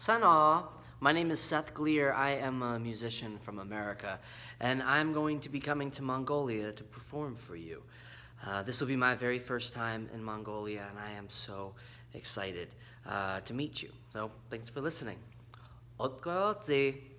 Sana, my name is Seth Glier. I am a musician from America, and I'm going to be coming to Mongolia to perform for you. This will be my very first time in Mongolia, and I am so excited to meet you. So, thanks for listening. Otkoyotzi.